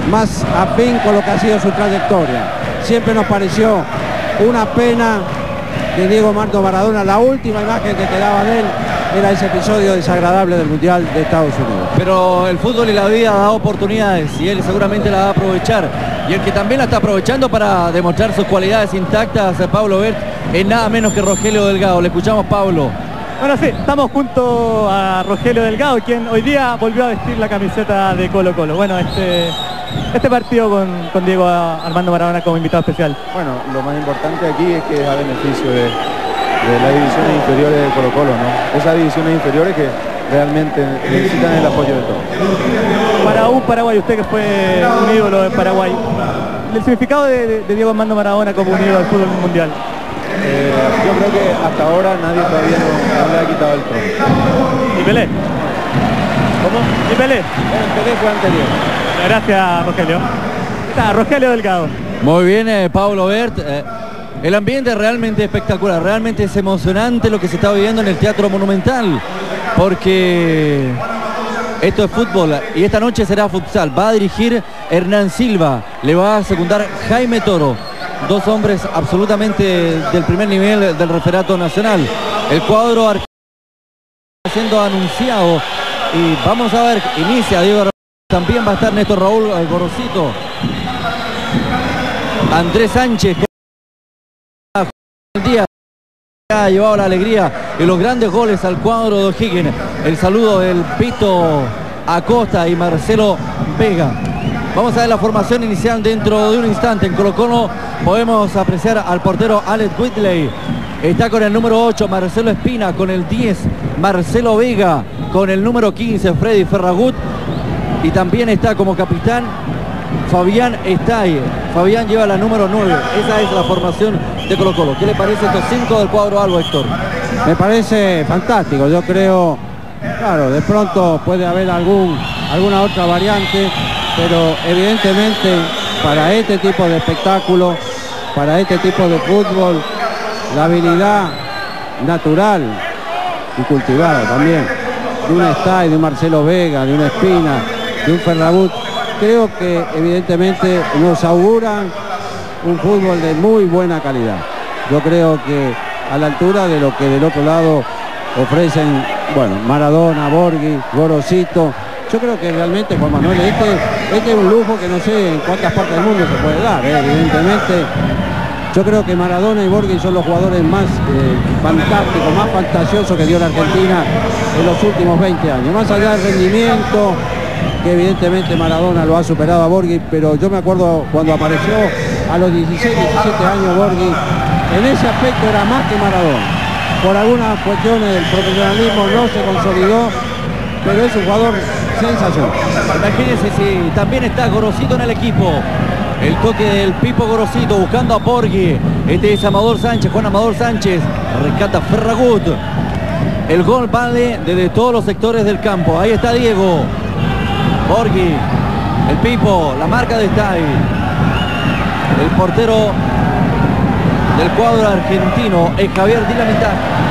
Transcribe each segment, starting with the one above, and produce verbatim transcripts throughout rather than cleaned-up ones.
más afín con lo que ha sido su trayectoria. Siempre nos pareció una pena que Diego Armando Maradona, la última imagen que quedaba de él era ese episodio desagradable del Mundial de Estados Unidos. Pero el fútbol y la vida da oportunidades y él seguramente la va a aprovechar. Y el que también la está aprovechando para demostrar sus cualidades intactas, Pablo Bert, es nada menos que Rogelio Delgado. Le escuchamos, Pablo. Bueno, sí, estamos junto a Rogelio Delgado, quien hoy día volvió a vestir la camiseta de Colo Colo. Bueno, este, este partido con, con Diego Armando Maradona como invitado especial. Bueno, lo más importante aquí es que es a beneficio de, de las divisiones inferiores de Colo Colo, ¿no? Esas divisiones inferiores que realmente necesitan el apoyo de todos. Para un Paraguay, usted que fue un ídolo en Paraguay, el significado de, de Diego Armando Maradona como un ídolo del fútbol mundial. Eh, yo creo que hasta ahora nadie todavía no, no le ha quitado el trono. ¿Y Pelé? ¿Cómo? ¿Y Pelé? Bueno, Pelé fue anterior. Gracias, Rogelio. Está Rogelio Delgado. Muy bien, eh, Pablo Bert. Eh, el ambiente es realmente espectacular, realmente es emocionante lo que se está viviendo en el Teatro Monumental, porque esto es fútbol y esta noche será futsal. Va a dirigir Hernán Silva, le va a secundar Jaime Toro. Dos hombres absolutamente del primer nivel del referato nacional. El cuadro argentino está siendo anunciado y vamos a ver, inicia Diego Armando. También va a estar Néstor Raúl Gorosito, Andrés Sánchez, Díaz, ha llevado la alegría y los grandes goles al cuadro de O'Higgins. El saludo del Pito Acosta y Marcelo Vega. Vamos a ver la formación inicial dentro de un instante. En Colo Colo podemos apreciar al portero Alex Whitley. Está con el número ocho Marcelo Espina, con el diez Marcelo Vega, con el número quince Freddy Ferragut. Y también está como capitán Fabián Estay. Fabián lleva la número nueve. Esa es la formación de Colo Colo. ¿Qué le parece estos cinco del cuadro albo, Héctor? Me parece fantástico. Yo creo, claro, de pronto puede haber algún, alguna otra variante, pero evidentemente para este tipo de espectáculo, para este tipo de fútbol, la habilidad natural y cultivada también de un Estay, de un Marcelo Vega, de una Espina, de un Ferragut, creo que evidentemente nos auguran un fútbol de muy buena calidad. Yo creo que a la altura de lo que del otro lado ofrecen, bueno, Maradona, Borghi, Gorosito. Yo creo que realmente, Juan Manuel, este, este es un lujo que no sé en cuántas partes del mundo se puede dar, ¿eh? Evidentemente. Yo creo que Maradona y Borghi son los jugadores más eh, fantásticos, más fantasiosos que dio la Argentina en los últimos veinte años. Más allá del rendimiento, que evidentemente Maradona lo ha superado a Borghi, pero yo me acuerdo cuando apareció a los dieciséis, diecisiete años Borghi, en ese aspecto era más que Maradona. Por algunas cuestiones del profesionalismo no se consolidó, pero es un jugador sensacional. Imagínense si también está Gorosito en el equipo. El toque del Pipo Gorosito buscando a Borghi. Este es Amador Sánchez, Juan Amador Sánchez. Rescata Ferragut. El gol vale desde todos los sectores del campo. Ahí está Diego. Borghi. El Pipo. La marca de Estay. El portero del cuadro argentino es Javier Di La Mitad.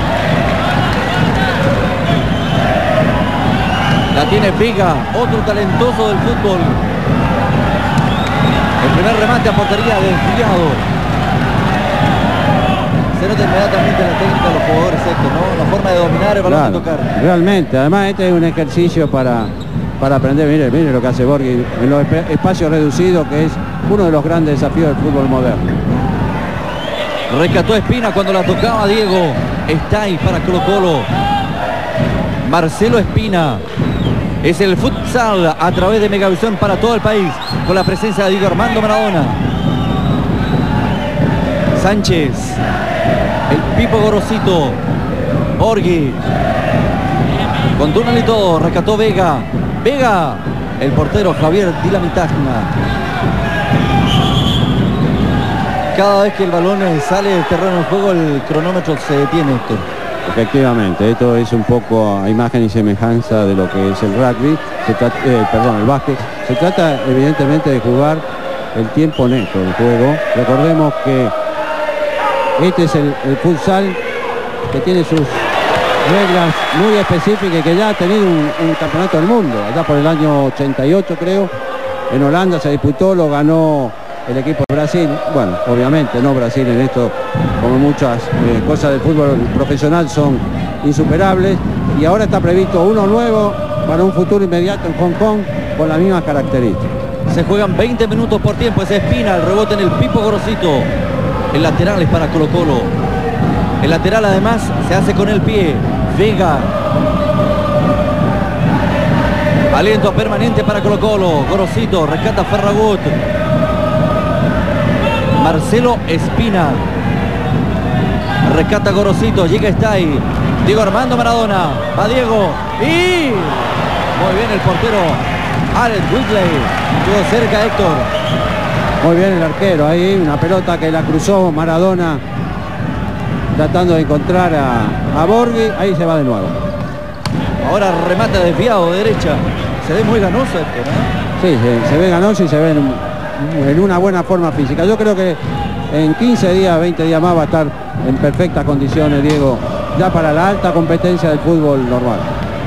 La tiene Vega, otro talentoso del fútbol. El primer remate a portería desviado. Se nota inmediatamente la técnica de los jugadores, Héctor, ¿no? La forma de dominar el balón, claro, de tocar. Realmente, además este es un ejercicio para, para aprender. Mire, mire lo que hace Borghi en los espacios reducidos, que es uno de los grandes desafíos del fútbol moderno. Rescató a Espina cuando la tocaba Diego. Está ahí para Colo Colo. Marcelo Espina. Es el futsal a través de Megavisión para todo el país, con la presencia de Diego Armando Maradona. Sánchez, el Pipo Gorosito, Borghi, con túnel y todo, rescató Vega. Vega, el portero Javier Di La Mitad. Cada vez que el balón sale del terreno de juego, el cronómetro se detiene, Héctor. Efectivamente, esto es un poco a imagen y semejanza de lo que es el rugby, se trata, eh, perdón, el básquet. Se trata evidentemente de jugar el tiempo neto del juego. Recordemos que este es el, el futsal que tiene sus reglas muy específicas, que ya ha tenido un, un campeonato del mundo, allá por el año ochenta y ocho creo, en Holanda se disputó, lo ganó el equipo de Brasil. Bueno, obviamente no Brasil en esto, como muchas eh, cosas del fútbol profesional, son insuperables. Y ahora está previsto uno nuevo para un futuro inmediato en Hong Kong con las mismas características. Se juegan veinte minutos por tiempo. Es Espina, el rebote en el Pipo Gorosito. El lateral es para Colo Colo. El lateral además se hace con el pie. Vega. Aliento permanente para Colo Colo. Gorosito, rescata Ferragut. Marcelo Espina. Rescata Gorosito, llega Stay. Diego Armando Maradona. Va Diego. Y... muy bien el portero Alex Whitley. Estuvo cerca Héctor. Muy bien el arquero ahí, una pelota que la cruzó Maradona tratando de encontrar a, a Borghi. Ahí se va de nuevo. Ahora remata desviado de derecha. Se ve muy ganoso Héctor, ¿eh? Sí, se, se ve ganoso y se ve en, en una buena forma física. Yo creo que en quince días, veinte días más va a estar en perfectas condiciones Diego, ya para la alta competencia del fútbol normal.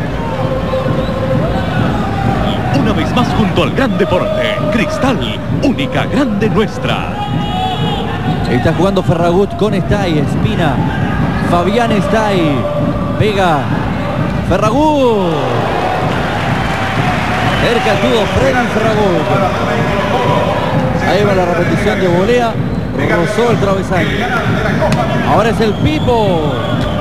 Una vez más junto al gran deporte, Cristal, única grande nuestra. Está jugando Ferragut con Stay, Espina, Fabián Stay, Vega, Ferragut. Cerca estuvo Freddy Ferragut. Ahí va la repetición de volea, rozó el travesaño. Ahora es el Pipo.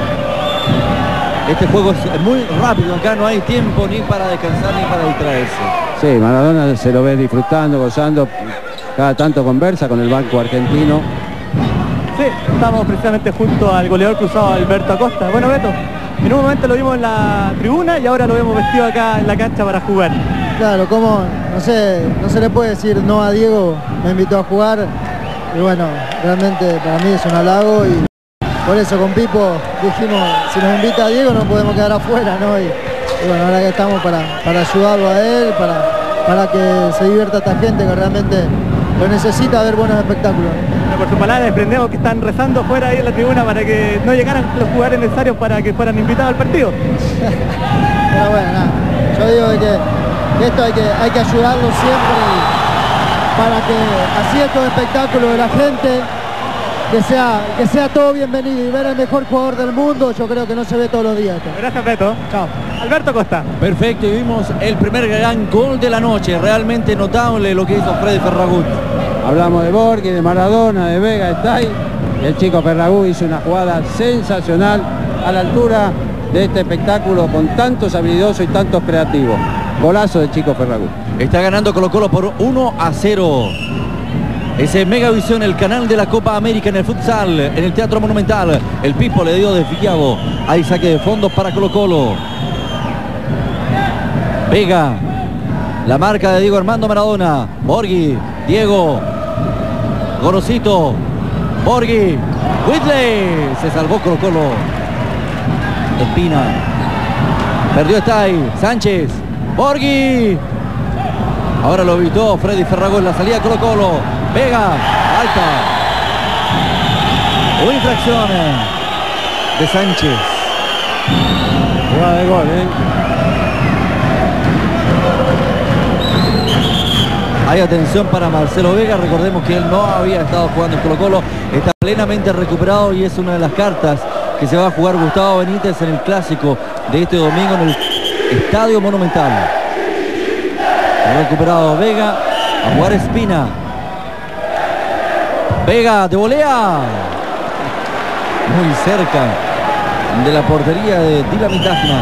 Este juego es muy rápido, acá no hay tiempo ni para descansar ni para distraerse. Sí, Maradona se lo ve disfrutando, gozando, cada tanto conversa con el banco argentino. Sí, estamos precisamente junto al goleador cruzado Alberto Acosta. Bueno, Beto, en un momento lo vimos en la tribuna y ahora lo vemos vestido acá en la cancha para jugar. Claro, como, no sé, no se le puede decir no a Diego, me invitó a jugar y bueno, realmente para mí es un halago y por eso con Pipo dijimos, si nos invita a Diego no podemos quedar afuera, ¿no? Y, y bueno, ahora que estamos para, para ayudarlo a él, para, para que se divierta esta gente que realmente lo necesita ver buenos espectáculos. Bueno, por su palabra desprendemos que están rezando fuera ahí en la tribuna para que no llegaran los jugadores necesarios para que fueran invitados al partido. Pero bueno, nada, yo digo de que, que esto hay que, hay que ayudarlo siempre para que así estos espectáculos de la gente, que sea, que sea todo bienvenido y ver al mejor jugador del mundo, yo creo que no se ve todos los días. Esto. Gracias, Beto. Chao. Alberto Costa. Perfecto, y vimos el primer gran gol de la noche. Realmente notable lo que hizo Freddy Ferragut. Hablamos de Borghi, de Maradona, de Vega, Stay. El chico Ferragut hizo una jugada sensacional a la altura de este espectáculo con tantos habilidosos y tantos creativos. Golazo del chico Ferragut. Está ganando Colo Colo por uno a cero. Ese es Megavisión, el canal de la Copa América en el futsal, en el Teatro Monumental. El Pipo le dio desviado. Hay saque de fondos para Colo Colo. Vega. La marca de Diego Armando Maradona. Borghi. Diego. Gorosito. Borghi. Whitley. Se salvó Colo Colo. Espina. Perdió Stay. Sánchez. Borghi. Ahora lo evitó Freddy Ferragut en la salida de Colo Colo. Vega, alta. Una infracción de Sánchez. Jugada de gol, ¿eh? Hay atención para Marcelo Vega. Recordemos que él no había estado jugando en Colo Colo. Está plenamente recuperado y es una de las cartas que se va a jugar Gustavo Benítez en el clásico de este domingo en el Estadio Monumental. Recuperado Vega. A jugar Espina. Vega de volea. Muy cerca de la portería de Dylan Tafna.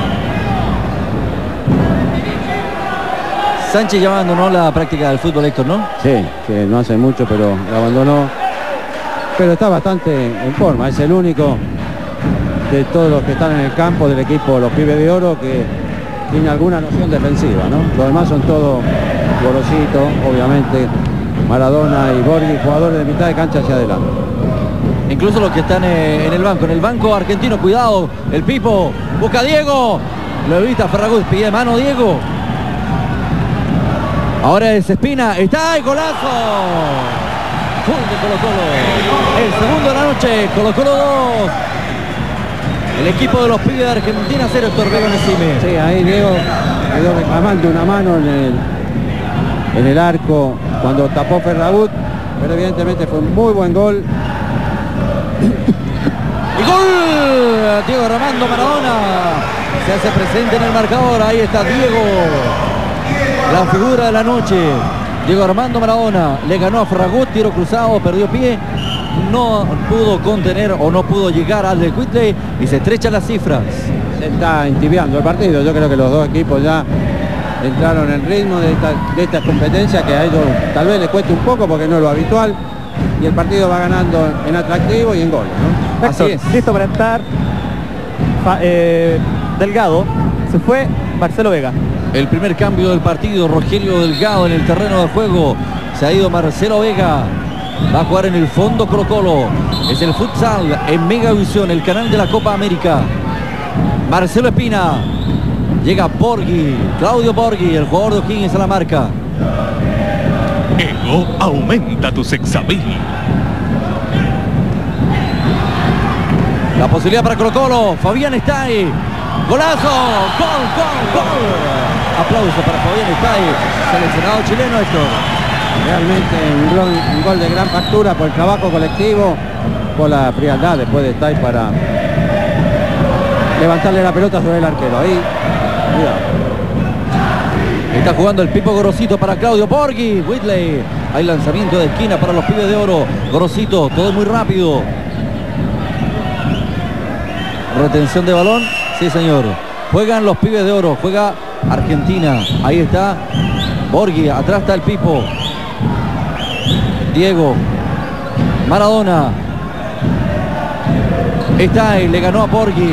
Sánchez ya abandonó la práctica del fútbol, Héctor, ¿no? Sí, que no hace mucho, pero la abandonó. Pero está bastante en forma. Es el único de todos los que están en el campo del equipo Los Pibes de Oro que tiene alguna noción defensiva, ¿no? Los demás son todos Gorosito, obviamente, Maradona y Borghi, jugadores de mitad de cancha hacia adelante. Incluso los que están eh, en el banco, en el banco argentino, cuidado, el Pipo, busca a Diego, lo evita Ferragut, pide mano Diego. Ahora es Espina, está el golazo. Gol de Colo Colo, el segundo de la noche, Colo Colo dos. El equipo de los Pibes de Argentina cero, Héctor Vega Necime. Sí, ahí Diego quedó reclamando una mano en el, en el arco cuando tapó Ferragut, pero evidentemente fue un muy buen gol. Y gol, Diego Armando Maradona se hace presente en el marcador. Ahí está Diego, la figura de la noche. Diego Armando Maradona le ganó a Ferragut, tiro cruzado, perdió pie, no pudo contener o no pudo llegar al de Whitley y se estrechan las cifras. Se está entibiando el partido. Yo creo que los dos equipos ya entraron en ritmo de esta, de esta competencia, que a ellos tal vez les cueste un poco porque no es lo habitual, y el partido va ganando en atractivo y en goles, ¿no? Así es. Listo para entrar Fa, eh, Delgado. Se fue Marcelo Vega. El primer cambio del partido, Rogelio Delgado en el terreno de juego. Se ha ido Marcelo Vega. Va a jugar en el fondo Colo Colo. Es el futsal en Megavisión, el canal de la Copa América. Marcelo Espina. Llega Borghi, Claudio Borghi, el jugador de O'Higgins a la marca. Ego aumenta tu sexapil. La posibilidad para Colo Colo. Fabián está ahí. Golazo. Gol, gol, gol. Aplauso para Fabián Estay, seleccionado chileno, Héctor. Realmente un gol, un gol de gran factura por el trabajo colectivo, por la frialdad después de Estay para levantarle la pelota sobre el arquero. Ahí, cuidado. Está jugando el Pipo Gorosito para Claudio Borghi. Whitley. Hay lanzamiento de esquina para los pibes de oro. Gorosito, todo muy rápido. Retención de balón. Sí, señor. Juegan los pibes de oro. Juega Argentina. Ahí está Borghi. Atrás está el Pipo. Diego. Maradona. Está ahí. Le ganó a Borghi.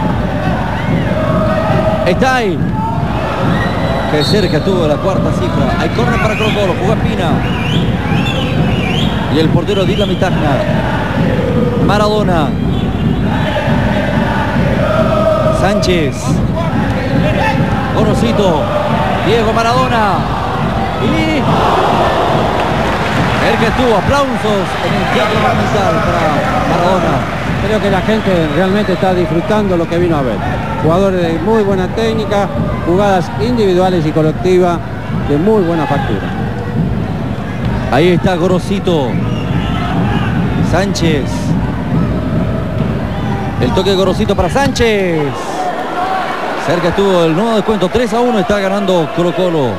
Está ahí. Que cerca tuvo la cuarta cifra. Hay córner para Colo Colo. Jugó Espina. Y el portero Dylan Mitagna. Maradona. Sánchez. Gorosito. Diego Maradona. Y el que estuvo. Aplausos en el Teatro Monumental para Maradona. Creo que la gente realmente está disfrutando lo que vino a ver. Jugadores de muy buena técnica, jugadas individuales y colectivas de muy buena factura. Ahí está Gorosito. Sánchez. El toque de Gorosito para Sánchez. Cerca estuvo el nuevo descuento. tres a uno está ganando Colo Colo.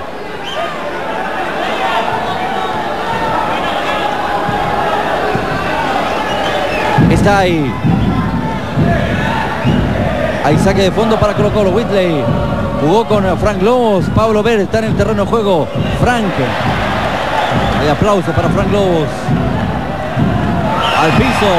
Está ahí. Hay saque de fondo para Colo Colo. Whitley jugó con Frank Lobos. Pablo Ver está en el terreno de juego. Frank. Hay aplauso para Frank Lobos. Al piso.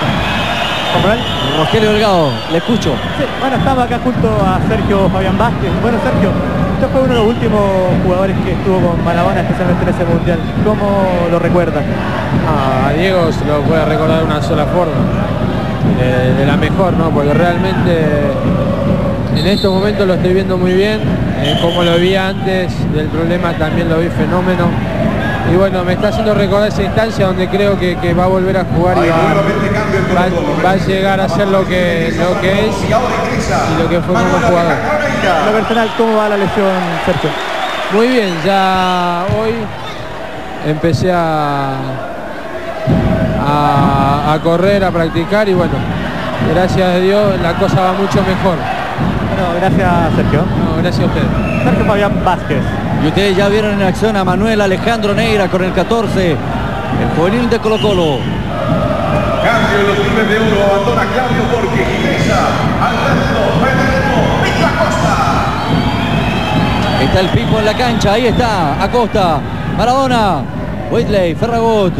Rogelio Delgado, le escucho. Sí, bueno, estamos acá junto a Sergio Fabián Vázquez. Bueno, Sergio, usted fue uno de los últimos jugadores que estuvo con Maradona, especialmente en ese mundial. ¿Cómo lo recuerda? Ah, a Diego se lo puede recordar de una sola forma, de, de la mejor, ¿no? Porque realmente en estos momentos lo estoy viendo muy bien, eh, como lo vi antes del problema también lo vi fenómeno. Y bueno, me está haciendo recordar esa instancia donde creo que, que va a volver a jugar y va, va, va a llegar a ser lo que, lo que es y lo que fue como jugador. En lo personal, ¿cómo va la lesión, Sergio? Muy bien, ya hoy empecé a, a, a correr, a practicar y bueno, gracias a Dios la cosa va mucho mejor. Bueno, gracias, Sergio. No, gracias a usted. Sergio Fabián Vázquez. Y ustedes ya vieron en acción a Manuel Alejandro Neira con el catorce, el juvenil de Colo Colo. Cambio en los pibes de oro, abandona Claudio Borghi, ingresa Alberto Federico Acosta. Está el Pipo en la cancha, ahí está Acosta, Maradona, Whitley, Ferragut,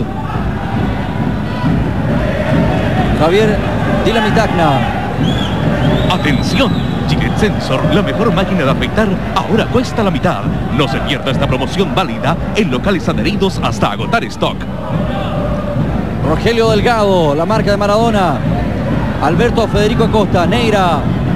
Javier Dylan Mitagna. ¡Atención! Gillette Sensor, la mejor máquina de afeitar, ahora cuesta la mitad. No se pierda esta promoción válida en locales adheridos hasta agotar stock. Rogelio Delgado, la marca de Maradona. Alberto Federico Acosta, Neira.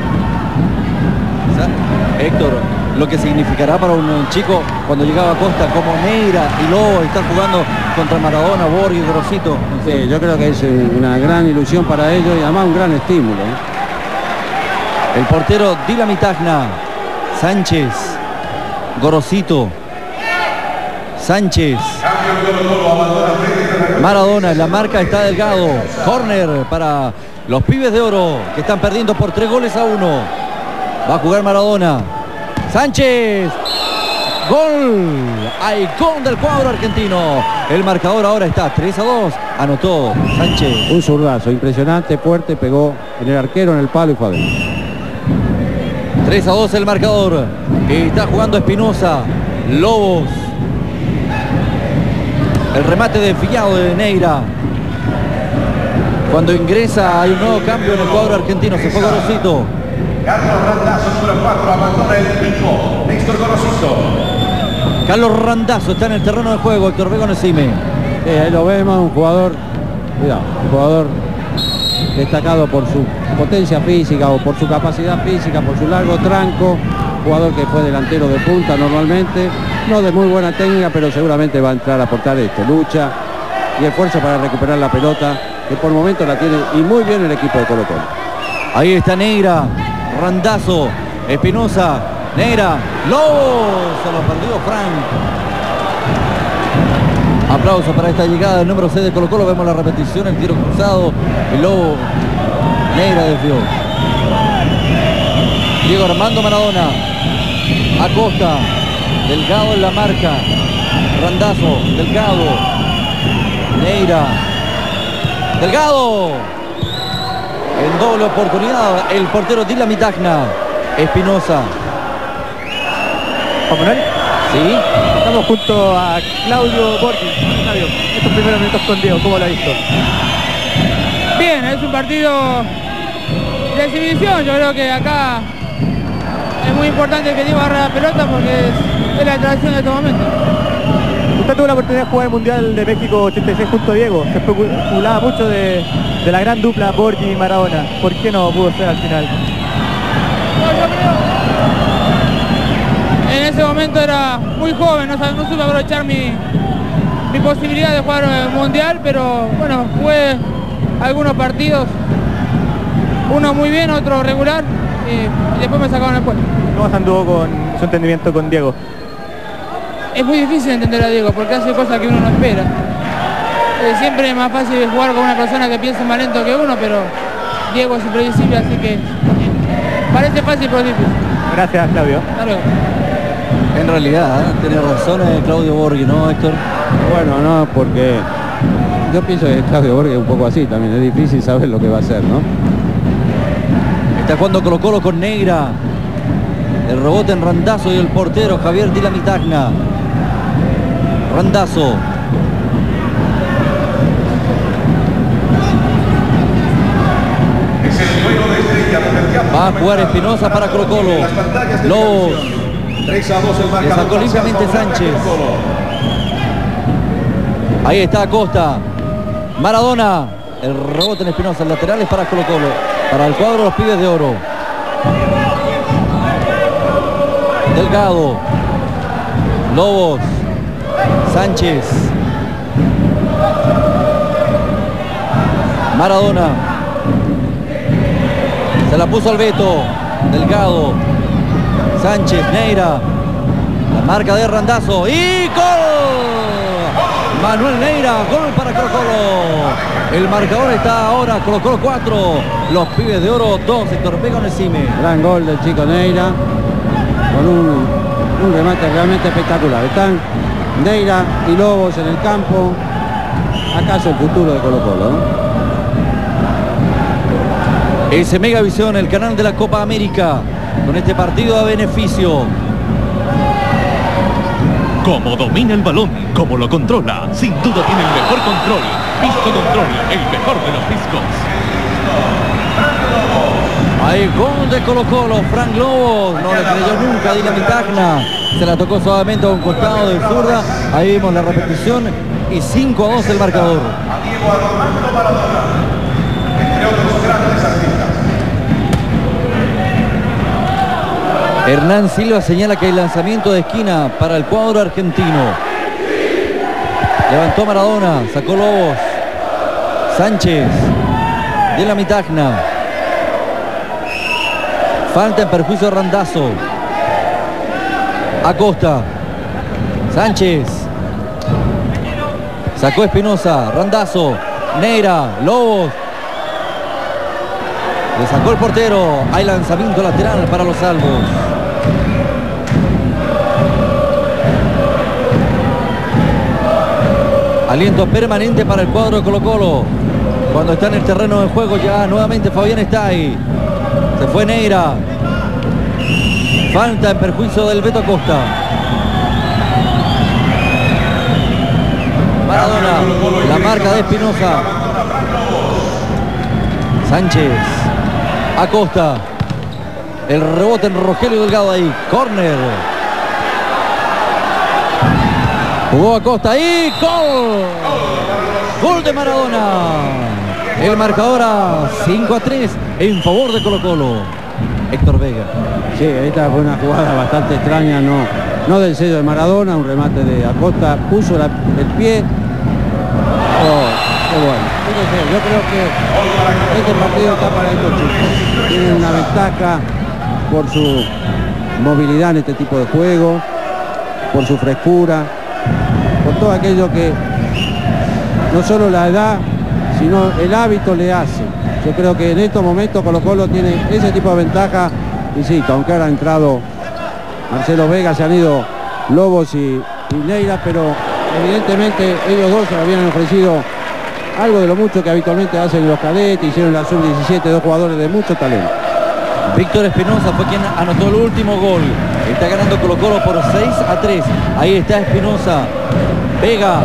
Héctor, lo que significará para un chico cuando llegaba a Acosta como Neira y Lobo estar jugando contra Maradona, Borghi, Gorosito. Sí, yo creo que es una gran ilusión para ellos y además un gran estímulo, ¿eh? El portero Dylan Mitagna, Sánchez, Gorosito, Sánchez. Maradona, la marca está Delgado. Córner para los Pibes de Oro, que están perdiendo por tres goles a uno. Va a jugar Maradona. Sánchez. Gol. Hay gol del cuadro argentino. El marcador ahora está tres a dos. Anotó Sánchez. Un zurdazo impresionante, fuerte, pegó en el arquero, en el palo y fue adentro. tres a dos el marcador. Está jugando Espinosa. Lobos. El remate desviado de Neira. Cuando ingresa hay un nuevo cambio en el cuadro argentino. Se fue Gorosito. Carlos Randazzo, número cuatro, abandona el pico. Néstor Gorosito. Carlos Randazzo está en el terreno de juego. Héctor Vega Necime. Sí, ahí lo vemos, un jugador, cuidado, un jugador destacado por su potencia física o por su capacidad física, por su largo tranco. Jugador que fue delantero de punta normalmente, no de muy buena técnica, pero seguramente va a entrar a aportar esto, lucha y esfuerzo para recuperar la pelota, que por momentos la tiene y muy bien el equipo de Colo-Colo. Ahí está Neira, Randazzo, Espinosa, Neira, Lobos, se lo perdió Frank. Aplauso para esta llegada del número seis de Colo-Colo. Vemos la repetición, el tiro cruzado, el Lobo, Neira desvió. Diego Armando Maradona, Acosta, Delgado en la marca, Randazzo, Delgado, Neira, Delgado, en doble oportunidad el portero Dylan Mitagna. Espinosa. ¿Juan Manuel? Sí. Estamos junto a Claudio Borghi. Claudio, estos primeros minutos con Diego, ¿cómo lo ha visto? Bien, es un partido de exhibición. Yo creo que acá es muy importante que Diego agarre la pelota porque es, es la atracción de estos momentos. Usted tuvo la oportunidad de jugar el Mundial de México ochenta y seis junto a Diego. Se especulaba mucho de, de la gran dupla Borghi y Maradona. ¿Por qué no pudo ser al final? No, yo creo... En ese momento era muy joven, no, no supe aprovechar mi, mi posibilidad de jugar el Mundial, pero bueno, jugué algunos partidos, uno muy bien, otro regular, y, y después me sacaron el puesto. ¿Cómo se anduvo con su entendimiento con Diego? Es muy difícil entender a Diego porque hace cosas que uno no espera. Eh, siempre es más fácil jugar con una persona que piensa más lento que uno, pero Diego es imprevisible, así que parece fácil pero difícil. Gracias, Claudio. Hasta luego. En realidad, ¿eh? Tiene razón eh, Claudio Borghi, ¿no, Héctor? Bueno, no, porque yo pienso que Claudio Borghi es un poco así también, es difícil saber lo que va a hacer, ¿no? Está jugando Colo-Colo con Neira. El rebote en Randazzo y el portero Javier Dylan Mitagna. Randazzo. Va a jugar Espinosa para Colo-Colo. Lobos. Le sacó limpiamente Sánchez. Ahí está Acosta. Maradona. El rebote en Espinosa. El lateral es para Colo-Colo. Para el cuadro de los Pibes de Oro. Delgado. Lobos. Sánchez. Maradona. Se la puso al Beto. Delgado. Sánchez, Neira. La marca de Randazzo. ¡Y gol! Manuel Neira, gol para Colo-Colo. El marcador está ahora Colo-Colo cuatro. Los Pibes de Oro dos. Héctor Vega Necime. Gran gol del chico Neira. Con un, un remate realmente espectacular. Están Neira y Lobos en el campo. ¿Acaso el futuro de Colo-Colo, ¿no? Ese Megavisión, el canal de la Copa América, con este partido a beneficio. Como domina el balón, como lo controla, sin duda tiene el mejor control. Pisco Control, el mejor de los piscos. Hay gol de Colo-Colo. Frank Lobos no le creyó nunca a Dylan Mitagna. Se la tocó suavemente a un costado de zurda. Ahí vimos la repetición y cinco a dos el marcador. Diego Armando Maradona, entre otros grandes artistas. Hernán Silva señala que hay lanzamiento de esquina para el cuadro argentino. Levantó Maradona, sacó Lobos. Sánchez. Dylan Mitagna. Falta en perjuicio de Randazzo. Acosta. Sánchez. Sacó Espinosa, Randazo, Neira, Lobos. Le sacó el portero. Hay lanzamiento lateral para los Salvos. Aliento permanente para el cuadro de Colo-Colo. Cuando está en el terreno de juego ya nuevamente Fabián está ahí. Se fue Neira. Falta en perjuicio del Beto Acosta. Maradona, la marca de Espinosa. Sánchez. Acosta. El rebote en Rogelio Delgado ahí. Córner. Jugó Acosta ahí. ¡Gol! Gol de Maradona. El marcador a cinco a tres en favor de Colo-Colo. Héctor Vega. Sí, esta fue una jugada bastante extraña, no, no del sello de Maradona, un remate de Acosta, puso la, el pie. Oh, qué bueno. Fíjese, yo creo que este partido está para estos chicos. Tienen una ventaja por su movilidad en este tipo de juego, por su frescura, por todo aquello que no solo la edad, sino el hábito le hace. Yo creo que en estos momentos Colo-Colo tiene ese tipo de ventaja. Insisto, aunque ahora ha entrado Marcelo Vega, se han ido Lobos y, y Neira, pero evidentemente ellos dos se habían ofrecido algo de lo mucho que habitualmente hacen los cadetes, hicieron la sub diecisiete, dos jugadores de mucho talento. Víctor Espinosa fue quien anotó el último gol. Está ganando Colo-Colo por seis a tres. Ahí está Espinosa. Vega.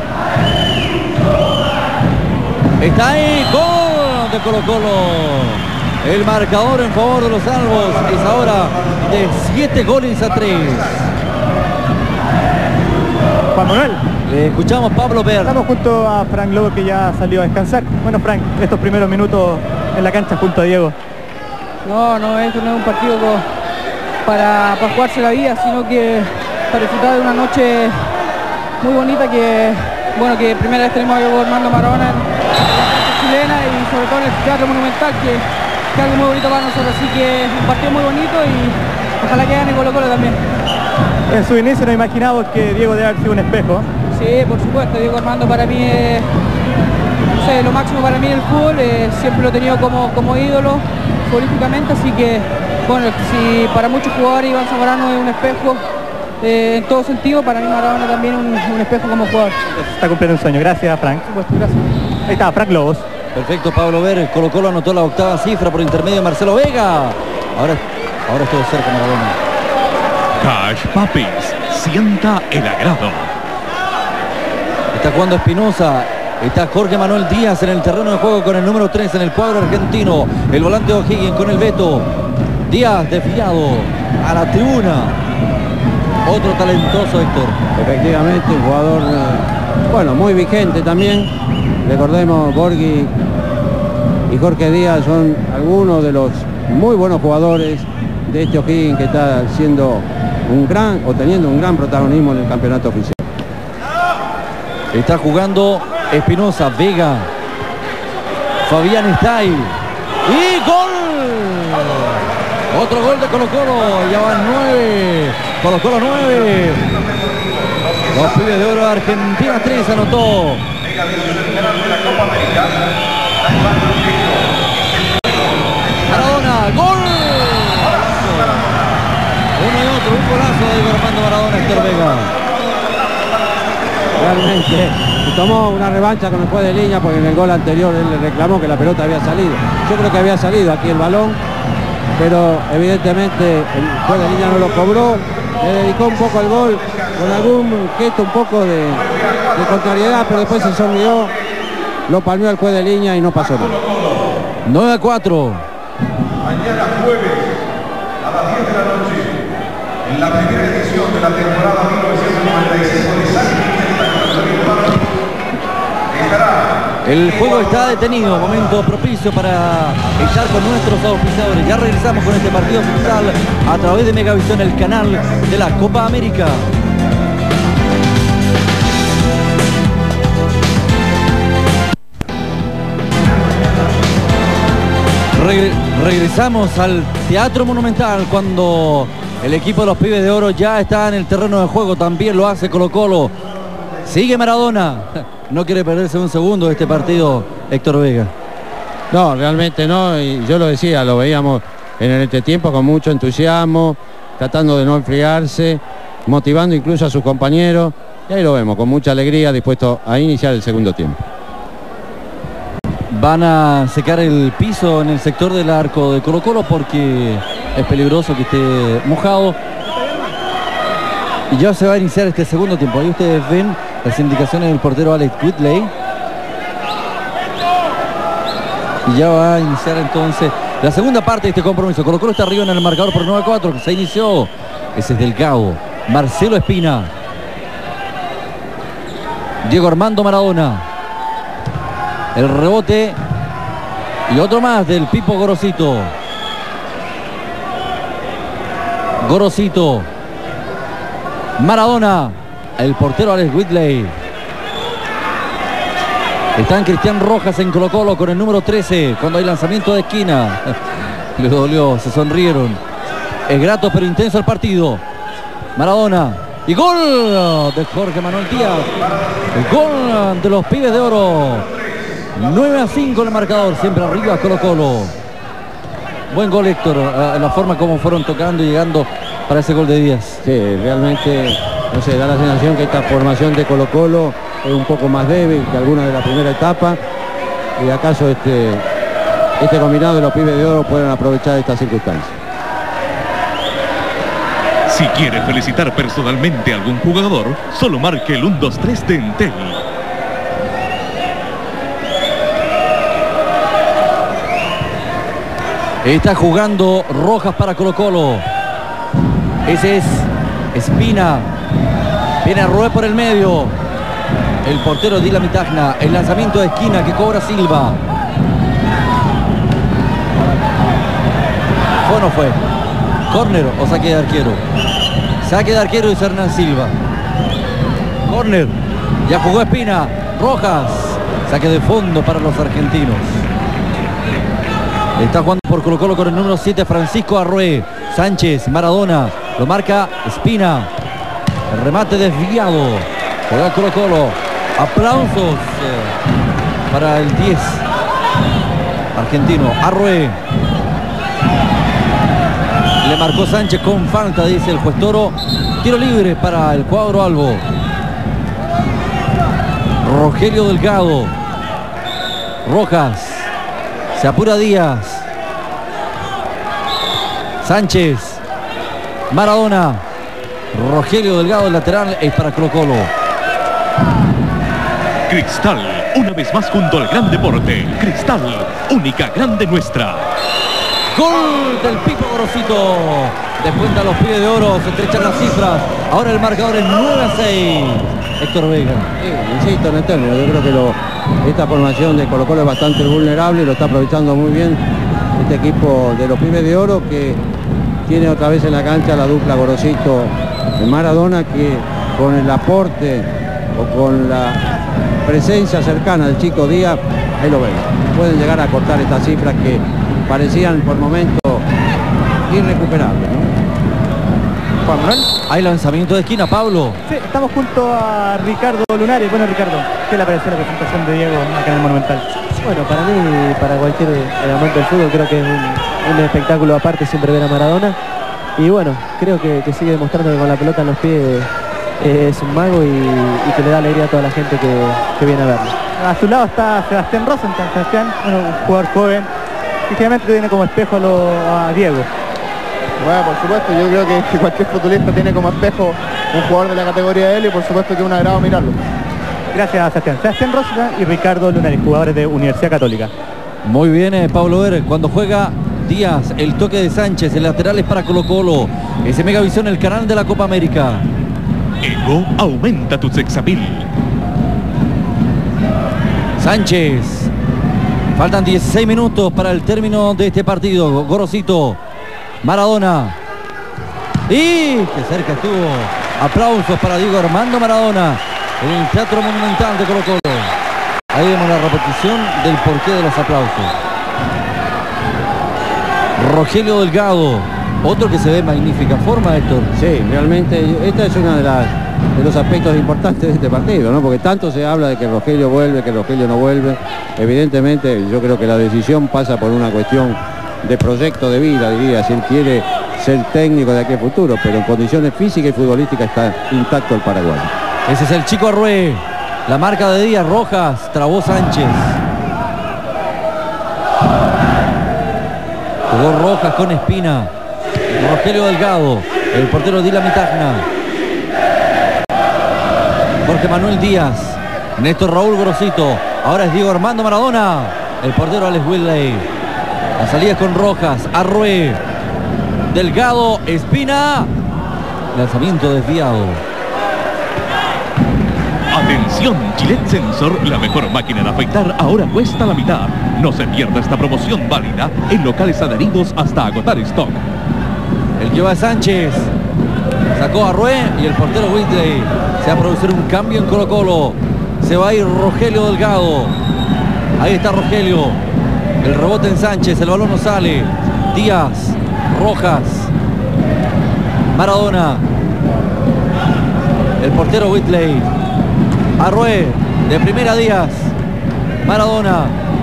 Está ahí, gol de Colo-Colo. El marcador en favor de los Salvos es ahora de siete goles a tres. Juan Manuel. Le escuchamos Pablo Ver. Estamos junto a Frank Lobo, que ya salió a descansar. Bueno, Frank, estos primeros minutos en la cancha junto a Diego. No, no, esto no es un partido para, para jugarse la vida, sino que para disfrutar de una noche muy bonita que, bueno, que primera vez tenemos a Diego Armando Maradona en la chilena y sobre todo en el Teatro Monumental, que es algo muy bonito para nosotros, así que un partido muy bonito y ojalá que gane Colo-Colo también. En su inicio no imaginamos que Diego debe haber sido un espejo. Sí, por supuesto, Diego Armando para mí es, no sé, lo máximo para mí en el fútbol, eh, siempre lo he tenido como, como ídolo políticamente, así que, bueno, si para muchos jugadores Iván Zamorano es un espejo eh, en todo sentido, para mí Maradona también es un, un espejo como jugador. Está cumpliendo un sueño, gracias Frank. Por supuesto, gracias. Ahí está, Frank Lobos. Perfecto, Pablo Ver. Colo-Colo anotó la octava cifra por intermedio de Marcelo Vega. Ahora, ahora estuvo cerca Maradona. Cash Papis, sienta el agrado. Está jugando Espinosa. Está Jorge Manuel Díaz en el terreno de juego con el número tres en el cuadro argentino. El volante O'Higgins con el Beto. Díaz desviado a la tribuna. Otro talentoso, Héctor. Efectivamente, un jugador, eh, bueno, muy vigente también. Recordemos, Borghi y Jorge Díaz son algunos de los muy buenos jugadores de este O'Higgins, que está siendo un gran, o teniendo un gran protagonismo en el campeonato oficial. Está jugando Espinosa, Vega. Fabián está ahí. ¡Y gol! Otro gol de Colo-Colo. Ya van nueve. Colo-Colo nueve. Los Pibes de Oro de Argentina tres anotó. Maradona, gol. Uno y otro, un golazo de Diego Armando Maradona, Héctor Vega. Realmente se tomó una revancha con el juez de línea, porque en el gol anterior él le reclamó que la pelota había salido. Yo creo que había salido aquí el balón, pero evidentemente el juez de línea no lo cobró. Le dedicó un poco al gol con algún gesto un poco de, de contrariedad, pero después se sonrió, lo palmeó el juez de línea y no pasó nada. nueve a cuatro. Mañana jueves a las diez de la noche, en la primera edición de la temporada mil novecientos noventa y cinco de San Miguel, estará. El juego está detenido, momento propicio para estar con nuestros auspiciadores. Ya regresamos con este partido futsal a través de Megavisión, el canal de la Copa América. Regre- regresamos al Teatro Monumental cuando el equipo de los Pibes de Oro ya está en el terreno de juego. También lo hace Colo-Colo. Sigue Maradona. No quiere perderse un segundo de este partido Héctor Vega. No, realmente no, y yo lo decía, lo veíamos en el entretiempo con mucho entusiasmo, tratando de no enfriarse, motivando incluso a sus compañeros, y ahí lo vemos, con mucha alegría, dispuesto a iniciar el segundo tiempo. Van a secar el piso en el sector del arco de Colo-Colo porque es peligroso que esté mojado. Y ya se va a iniciar este segundo tiempo. Ahí ustedes ven las indicaciones del portero Alex Whitley. Y ya va a iniciar entonces la segunda parte de este compromiso. Colo-Colo está arriba en el marcador por nueve a cuatro. Se inició. Ese es Delgado. Marcelo Espina. Diego Armando Maradona. El rebote. Y otro más del Pipo Gorosito. Gorosito. Maradona. El portero Alex Whitley. Están Cristian Rojas en Colo-Colo con el número trece. Cuando hay lanzamiento de esquina. Le dolió, se sonrieron. Es grato pero intenso el partido. Maradona. Y gol de Jorge Manuel Díaz. El gol de los Pibes de Oro. nueve a cinco en el marcador. Siempre arriba Colo-Colo. Buen gol, Héctor. La forma como fueron tocando y llegando para ese gol de Díaz. Sí, realmente, no sé, da la sensación que esta formación de Colo-Colo es un poco más débil que alguna de la primera etapa. Y acaso este, este combinado de los Pibes de Oro pueden aprovechar esta circunstancia. Si quiere felicitar personalmente a algún jugador, solo marque el uno dos tres de Entel. Está jugando Rojas para Colo-Colo. Ese es Espina. Viene a Rué por el medio. El portero Dylan Mitagna. El lanzamiento de esquina que cobra Silva. ¿Fue o no fue? Córner o saque de arquero. Saque de arquero es Hernán Silva. Córner. Ya jugó Espina. Rojas. Saque de fondo para los argentinos. Está jugando por Colo-Colo con el número siete Francisco Arrué. Sánchez, Maradona. Lo marca Espina. El remate desviado. Juega Colo-Colo. Aplausos eh, para el diez argentino. Arrué. Le marcó Sánchez con falta, dice el juez Toro. Tiro libre para el cuadro albo. Rogelio Delgado. Rojas. Se apura Díaz. Sánchez. Maradona. Rogelio Delgado, el lateral, es para Colo-Colo. Cristal, una vez más junto al gran deporte. Cristal, única grande nuestra. Gol del Pipo Gorosito. Descuenta los Pibes de Oro, se estrechan las cifras. Ahora el marcador es nueve a seis. Héctor Vega. Sí, insisto en el término, yo creo que lo, esta formación de Colo-Colo es bastante vulnerable y lo está aprovechando muy bien este equipo de los Pibes de Oro, que tiene otra vez en la cancha la dupla Gorosito en Maradona, que con el aporte o con la presencia cercana del Chico Díaz, ahí lo ven, pueden llegar a cortar estas cifras que parecían por momentos irrecuperables, ¿no? Juan Manuel. Hay lanzamiento de esquina, Pablo. Sí, estamos junto a Ricardo Lunari. Bueno, Ricardo, ¿qué le pareció la presentación de Diego acá en el Monumental? Bueno, para mí, para cualquier amante del fútbol, creo que es un, un espectáculo aparte siempre ver a Maradona. Y bueno, creo que, que sigue demostrando que con la pelota en los pies eh, es un mago y, y que le da alegría a toda la gente que, que viene a verlo. A su lado está Sebastián Rosenthal. Sebastián, bueno, un jugador joven, que generalmente tiene como espejo a, lo, a Diego. Bueno, por supuesto, yo creo que, que cualquier futbolista tiene como espejo un jugador de la categoría de él y por supuesto que es un agrado mirarlo. Gracias, Sebastián. Sebastián Rosenthal y Ricardo Lunari, jugadores de Universidad Católica. Muy bien, eh, Pablo Ver, cuando juega Díaz, el toque de Sánchez, el lateral es para Colo-Colo. Ese Megavisión, el canal de la Copa América. Ego, aumenta tu sexapil. Sánchez. Faltan dieciséis minutos para el término de este partido. Gorosito. Maradona. Y que cerca estuvo. Aplausos para Diego Armando Maradona en el Teatro Monumental de Colo-Colo. Ahí vemos la repetición del porqué de los aplausos. Rogelio Delgado. Otro que se ve en magnífica forma, Héctor. Sí, realmente esta es una de las de los aspectos importantes de este partido, ¿no? Porque tanto se habla de que Rogelio vuelve, que Rogelio no vuelve. Evidentemente yo creo que la decisión pasa por una cuestión de proyecto de vida, diría, si él quiere ser técnico de aquí a futuro, pero en condiciones físicas y futbolísticas está intacto el paraguayo. Ese es el Chico Arrué. La marca de Díaz, Rojas, trabó Sánchez. Jugó Rojas con Espina. Rogelio Delgado, el portero Dylan Mitagna. Jorge Manuel Díaz. Néstor Raúl Gorosito. Ahora es Diego Armando Maradona. El portero Alex Whitley. La salida es con Rojas, Arrué, Delgado, Espina. Lanzamiento desviado. Atención, Gillette Sensor, la mejor máquina de afeitar, ahora cuesta la mitad. No se pierda esta promoción válida en locales adheridos hasta agotar stock. El que va es Sánchez. Sacó a Arrué y el portero Whitley. Se va a producir un cambio en Colo Colo. Se va a ir Rogelio Delgado. Ahí está Rogelio. El rebote en Sánchez, el balón no sale. Díaz, Rojas, Maradona. El portero Whitley. Arrué, de primera Díaz. Maradona.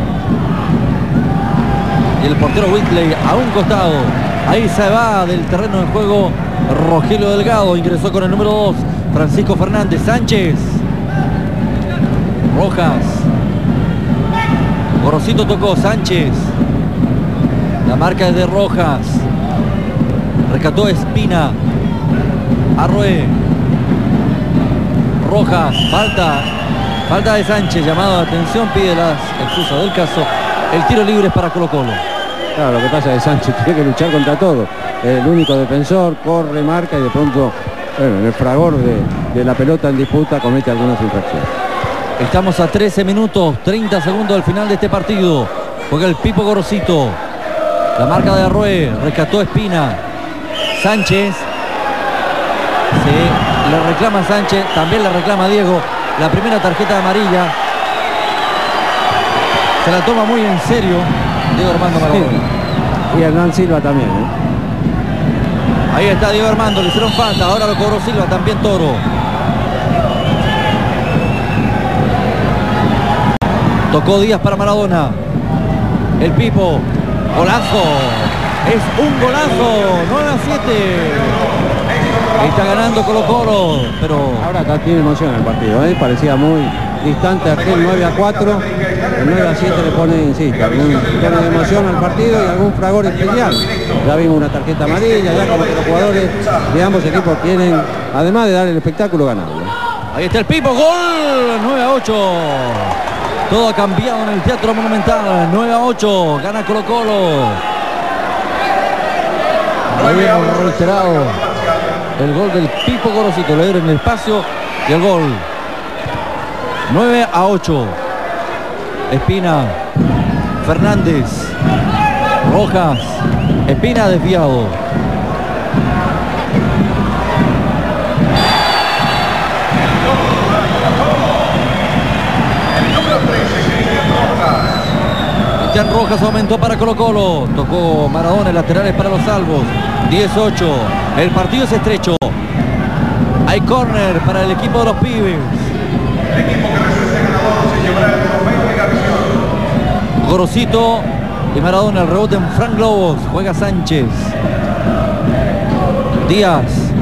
Y el portero Whitley a un costado. Ahí se va del terreno de juego Rogelio Delgado. Ingresó con el número dos, Francisco Fernández. Sánchez. Rojas. Gorosito tocó, Sánchez. La marca es de Rojas. Rescató Espina. Arrué. Rojas. Falta. Falta de Sánchez. Llamado de atención. Pide las excusas del caso. El tiro libre es para Colo Colo. Claro, lo que pasa es que Sánchez tiene que luchar contra todo. El único defensor, corre, marca y de pronto, bueno, en el fragor de, de la pelota en disputa comete algunas infracciones. Estamos a trece minutos, treinta segundos del final de este partido. Juega el Pipo Gorosito. La marca de Arrué. Rescató Espina. Sánchez. Se le reclama Sánchez. También le reclama Diego. La primera tarjeta amarilla. Se la toma muy en serio Diego Armando Maradona. Sí. Y Hernán Silva también, ¿eh? Ahí está Diego Armando. Le hicieron falta. Ahora lo cobró Silva. También Toro. Tocó Díaz para Maradona. El Pipo. Golazo. Es un golazo. nueve a siete. Está ganando Colo Colo. Pero ahora acá tiene emoción el partido, ¿eh? Parecía muy distante aquel nueve a cuatro. El nueve a siete le pone, insisto, algún tono de emoción al partido y algún fragor especial. Ya vimos una tarjeta amarilla, ya como que los jugadores de ambos equipos quieren, además de dar el espectáculo, ganarlo. Ahí está el Pipo. Gol. nueve a ocho. Todo ha cambiado en el Teatro Monumental. nueve a ocho. Gana Colo Colo. Ahí hemos reiterado el gol del Pipo Gorosito. Le dieron el espacio y el gol. nueve a ocho. Espina. Fernández. Rojas. Espina desviado. Cristian Rojas aumentó para Colo Colo. Tocó Maradona, laterales para los salvos. diez a ocho. El partido es estrecho. Hay córner para el equipo de los pibes. El equipo que resulte ganador se llevará el trofeo de la visión. Gorosito y Maradona. El rebote en Frank Lobos. Juega Sánchez. Díaz.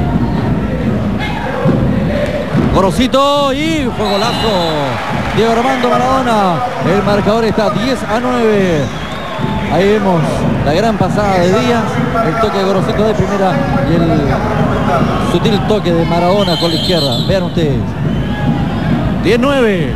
Gorosito y fue golazo. Diego Armando Maradona. El marcador está diez a nueve. Ahí vemos la gran pasada de Díaz, el toque de Gorosito de primera y el sutil toque de Maradona con la izquierda. Vean ustedes. diez a nueve.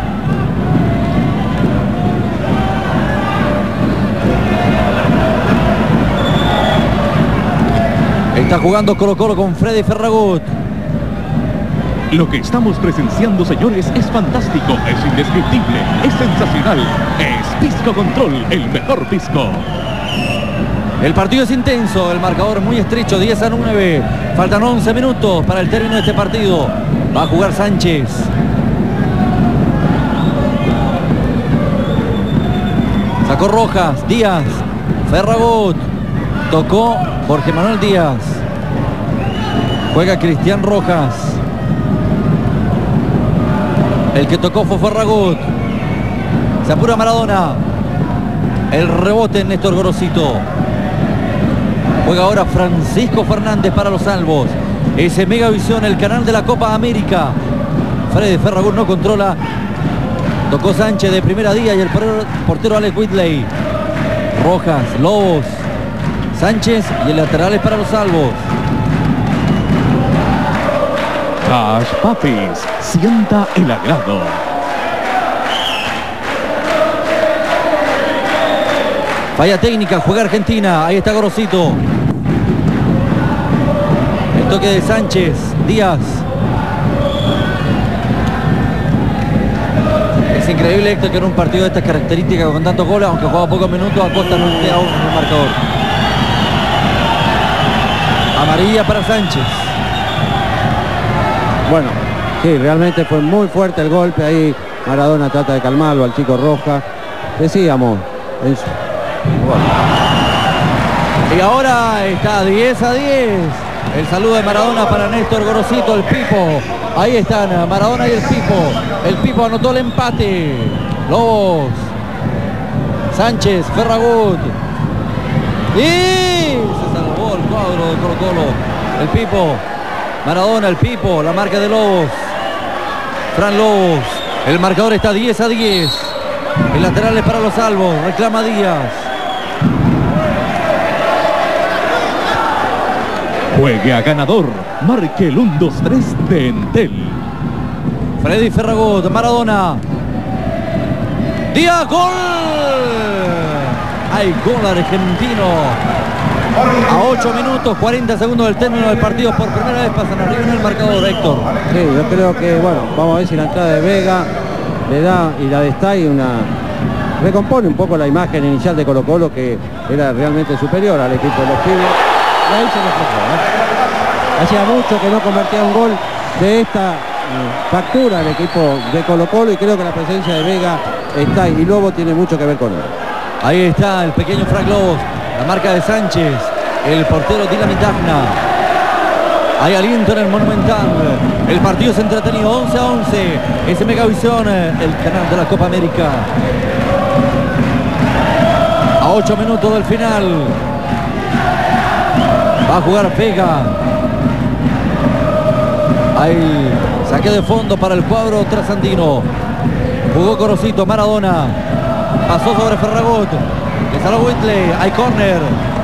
Está jugando Colo Colo con Freddy Ferragut. Lo que estamos presenciando, señores, es fantástico, es indescriptible, es sensacional. Es Pisco Control, el mejor pisco. El partido es intenso, el marcador muy estrecho, diez a nueve. Faltan once minutos para el término de este partido. Va a jugar Sánchez. Sacó Rojas, Díaz, Ferragut. Tocó Jorge Manuel Díaz. Juega Cristian Rojas. El que tocó fue Ferragut. Se apura Maradona. El rebote en Néstor Gorosito. Juega ahora Francisco Fernández para los salvos. Ese Megavisión, el canal de la Copa América. Freddy Ferragut no controla. Tocó Sánchez de primera día y el portero Alex Whitley. Rojas, Lobos, Sánchez y el lateral es para los salvos. Cash Papis, sienta el agrado. Falla técnica, juega Argentina. Ahí está Gorosito. El toque de Sánchez, Díaz. Es increíble, Héctor, que en un partido de estas características con tantos goles, aunque juega pocos minutos, Acosta no esté aún en el marcador. Amarilla para Sánchez. Bueno, sí, realmente fue muy fuerte el golpe. Ahí Maradona trata de calmarlo al chico Rojas. Decíamos. En su... bueno. Y ahora está diez a diez. El saludo de Maradona para Néstor Gorosito, el Pipo. Ahí están Maradona y el Pipo. El Pipo anotó el empate. Lobos. Sánchez, Ferragut. Y se salvó el cuadro de Colo Colo. El Pipo. Maradona, el Pipo. La marca de Lobos. Fran Lobos. El marcador está diez a diez. El lateral es para los salvos. Reclama Díaz. Juegue a ganador. Marque el uno dos tres de Entel. Freddy Ferragut, Maradona. Díaz, gol. Hay gol argentino. A ocho minutos, cuarenta segundos del término del partido. Por primera vez pasan arriba en el marcador, Héctor. Sí, yo creo que, bueno, vamos a ver si la entrada de Vega le da, y la de Stay, una... recompone un poco la imagen inicial de Colo Colo, que era realmente superior al equipo de los pibes. Y ahí se lo fue, ¿eh? Hacía mucho que no convertía un gol de esta eh, factura el equipo de Colo Colo, y creo que la presencia de Vega está ahí, y Lobo tiene mucho que ver con él. Ahí está el pequeño Frank Lobos, la marca de Sánchez, el portero Dylan Mitagna. Hay aliento en el Monumental. El partido es entretenido, once a once. Ese Megavisión, el canal de la Copa América. A ocho minutos del final. Va a jugar Vega. Hay saque de fondo para el cuadro trasandino. Jugó Gorosito, Maradona. Pasó sobre Ferragut. Le salió Whitley. Hay córner.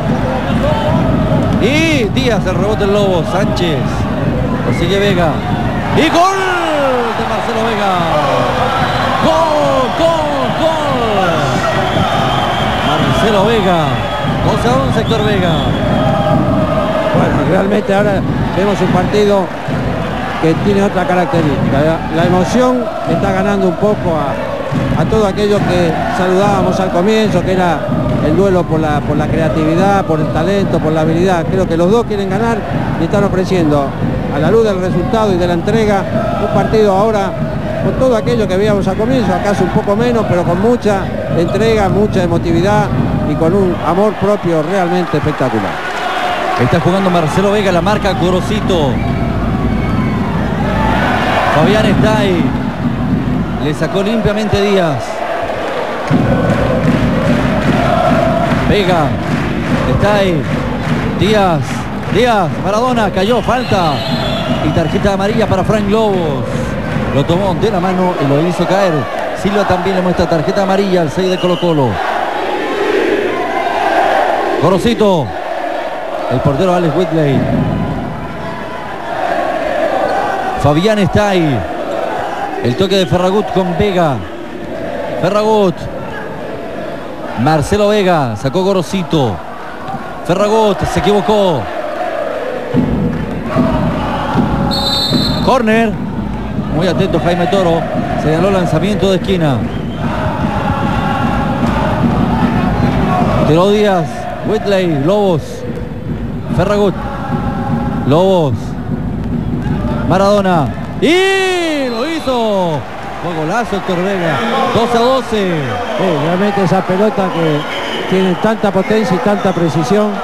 Y Díaz, el rebote del Lobo. Sánchez. Lo sigue Vega. Y gol de Marcelo Vega. Gol, gol, gol. Marcelo Vega. doce a once, Héctor Vega. Bueno, realmente ahora vemos un partido que tiene otra característica. La, la emoción está ganando un poco a, a todo aquello que saludábamos al comienzo, que era el duelo por la, por la creatividad, por el talento, por la habilidad. Creo que los dos quieren ganar y están ofreciendo, a la luz del resultado y de la entrega, un partido ahora con todo aquello que veíamos al comienzo, acaso un poco menos, pero con mucha entrega, mucha emotividad y con un amor propio realmente espectacular. Está jugando Marcelo Vega, la marca Gorosito. Fabián está ahí. Le sacó limpiamente Díaz. Vega. Está ahí. Díaz. Díaz. Maradona. Cayó. Falta. Y tarjeta amarilla para Frank Lobos. Lo tomó de la mano y lo hizo caer. Silva también le muestra tarjeta amarilla al seis de Colo Colo. Gorosito. El portero Alex Whitley. Fabián está ahí. El toque de Ferragut con Vega. Ferragut. Marcelo Vega. Sacó Gorosito. Ferragut se equivocó. Corner. Muy atento Jaime Toro. Señaló lanzamiento de esquina. Tiró Díaz. Whitley. Lobos. Ferragut. Lobos. Maradona. Y lo hizo. Fue golazo Héctor Vega. doce a doce. Sí, realmente esa pelota que tiene tanta potencia y tanta precisión,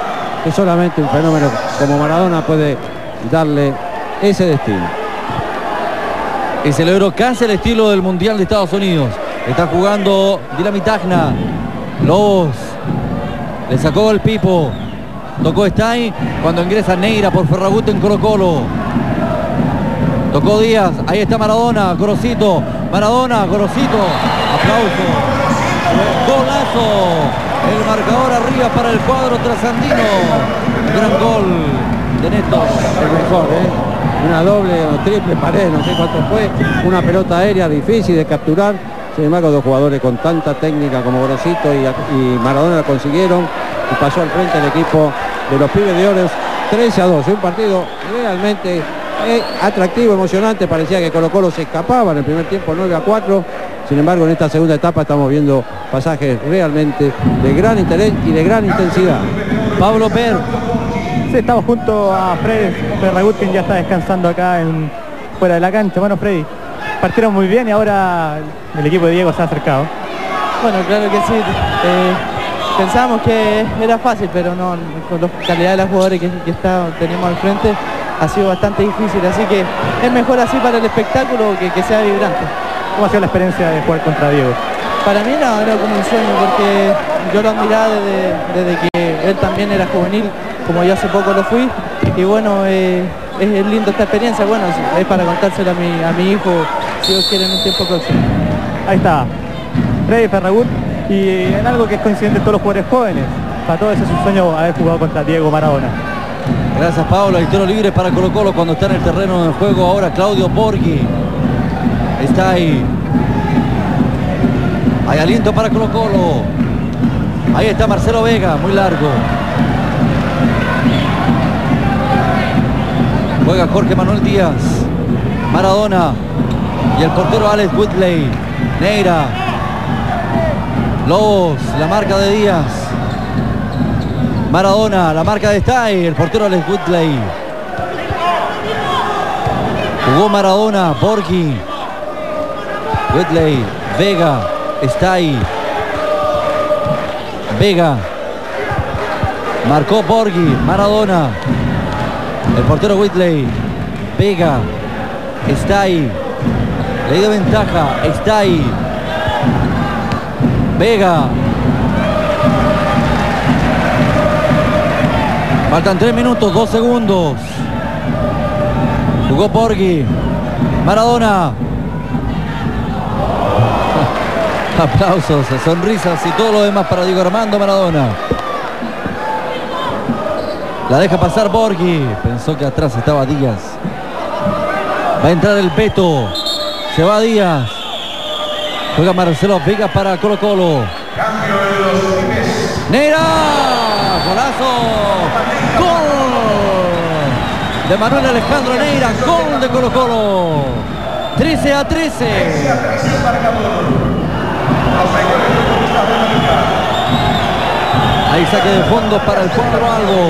que solamente un fenómeno como Maradona puede darle ese destino. Y celebró casi el estilo del Mundial de Estados Unidos. Está jugando Dinamitagna. Lobos. Le sacó el Pipo. Tocó Stein cuando ingresa Neira por Ferragut en Colo Colo. Tocó Díaz. Ahí está Maradona. Gorosito. Maradona. Gorosito. Aplauso. Golazo. El marcador arriba para el cuadro trasandino. Gran gol de Néstor. El mejor, ¿eh? Una doble o triple pared, no sé cuánto fue. Una pelota aérea difícil de capturar. Sin embargo, dos jugadores con tanta técnica como Gorosito y, y Maradona la consiguieron. Y pasó al frente el equipo de los Pibes de Oro. trece a dos. Un partido realmente eh, atractivo, emocionante. Parecía que Colo Colo se escapaba en el primer tiempo, nueve a cuatro. Sin embargo, en esta segunda etapa estamos viendo pasajes realmente de gran interés y de gran intensidad. Pablo Per. Sí, estamos junto a Freddy Ferragut, quien ya está descansando acá en, fuera de la cancha. Bueno, Freddy, partieron muy bien y ahora el equipo de Diego se ha acercado. Bueno, claro que sí. Eh, pensábamos que era fácil, pero no, con la calidad de los jugadores que, que está, tenemos al frente, ha sido bastante difícil. Así que es mejor así para el espectáculo que, que sea vibrante. ¿Cómo ha sido la experiencia de jugar contra Diego? Para mí no, era como un sueño, porque yo lo admiraba desde, desde que él también era juvenil, como yo hace poco lo fui, y bueno, eh, es, es lindo esta experiencia. Bueno, es para contársela a mi, a mi hijo, si Dios quiere, en un tiempo próximo. Ahí está, Freddy Ferragut, y en algo que es coincidente en todos los jugadores jóvenes. Para todos es un sueño haber jugado contra Diego Maradona. Gracias, Pablo. Hay tiro libre para Colo Colo cuando está en el terreno de juego ahora Claudio Borghi. Está ahí. Hay aliento para Colo Colo. Ahí está Marcelo Vega, muy largo. Juega Jorge Manuel Díaz. Maradona. Y el portero Alex Whitley. Neira. Lobos, la marca de Díaz. Maradona, la marca de Stay. El portero Alex Whitley. Jugó Maradona, Borghi. Whitley, Vega, Stay. Vega. Marcó Borghi, Maradona. El portero Whitley. Vega. Está ahí. Le dio ventaja. Está ahí. Vega. Faltan tres minutos, dos segundos. Jugó Borghi. Maradona. Aplausos, sonrisas y todo lo demás para Diego Armando Maradona. La deja pasar Borghi. Pensó que atrás estaba Díaz. Va a entrar el Beto. Se va Díaz. Juega Marcelo Vega para Colo Colo. Neira. Golazo. Gol de Manuel Alejandro Neira. Gol de Colo Colo. trece a trece. Ahí saque de fondo para el cuadro algo.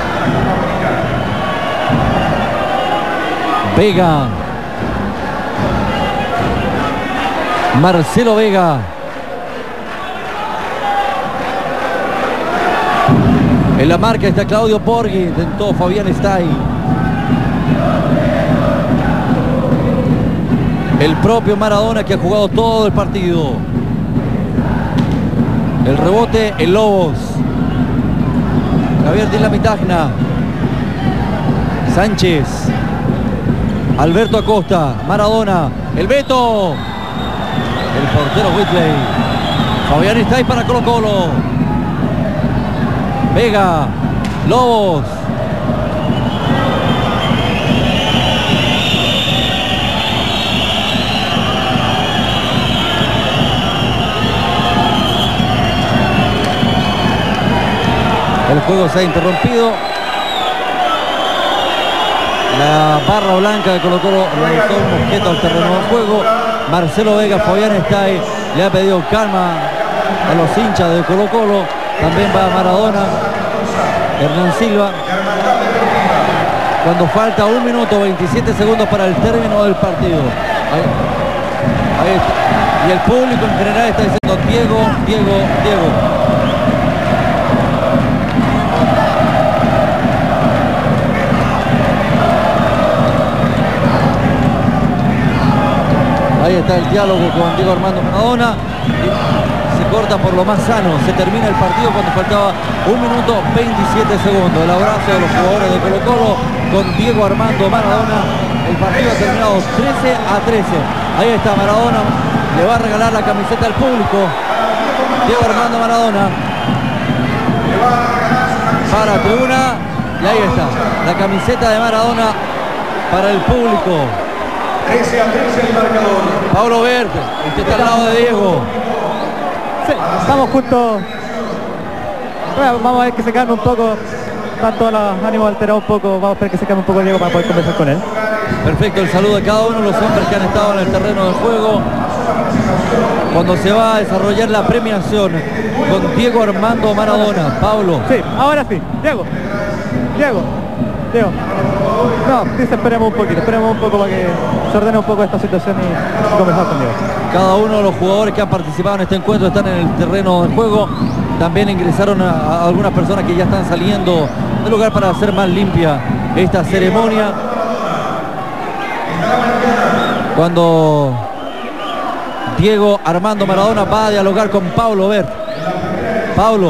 Vega. Marcelo Vega. En la marca está Claudio Borghi. Intentó Fabián Stay. El propio Maradona, que ha jugado todo el partido. El rebote, el Lobos. Javier Dinamitagna. Sánchez. Alberto Acosta. Maradona. El Beto. El portero Whitley. Fabián Stay para Colo Colo. Vega. Lobos. El juego se ha interrumpido. La barra blanca de Colo Colo lanzó un mosqueto al terreno de juego. Marcelo Vega, Fabián Stay le ha pedido calma a los hinchas de Colo Colo. También va Maradona. Hernán Silva. Cuando falta un minuto veintisiete segundos para el término del partido. Ahí, ahí está. Y el público en general está diciendo Diego, Diego, Diego. está el diálogo con Diego Armando Maradona. Se corta por lo más sano. Se termina el partido cuando faltaba un minuto veintisiete segundos. El abrazo de los jugadores de Colo Colo con Diego Armando Maradona. El partido ha terminado trece a trece. Ahí está Maradona. Le va a regalar la camiseta al público. Diego Armando Maradona. Para tribuna. Y ahí está. La camiseta de Maradona para el público. trece a trece el marcador. Pablo Verde, usted está al lado de Diego. Sí, estamos justo. Bueno, vamos a ver que se calme un poco. Están todos los ánimos alterados un poco. Vamos a ver que se calme un poco Diego para poder conversar con él. Perfecto, el saludo de cada uno de los hombres que han estado en el terreno de juego. Cuando se va a desarrollar la premiación con Diego Armando Maradona. Pablo. Sí, ahora sí. Diego. Diego. Diego. No, dice esperemos un poquito, esperemos un poco para que se ordene un poco esta situación y conversar con Diego. Cada uno de los jugadores que han participado en este encuentro están en el terreno de juego. También ingresaron a, a algunas personas que ya están saliendo del lugar para hacer más limpia esta ceremonia. Cuando Diego Armando Maradona va a dialogar con Pablo Bert. Pablo.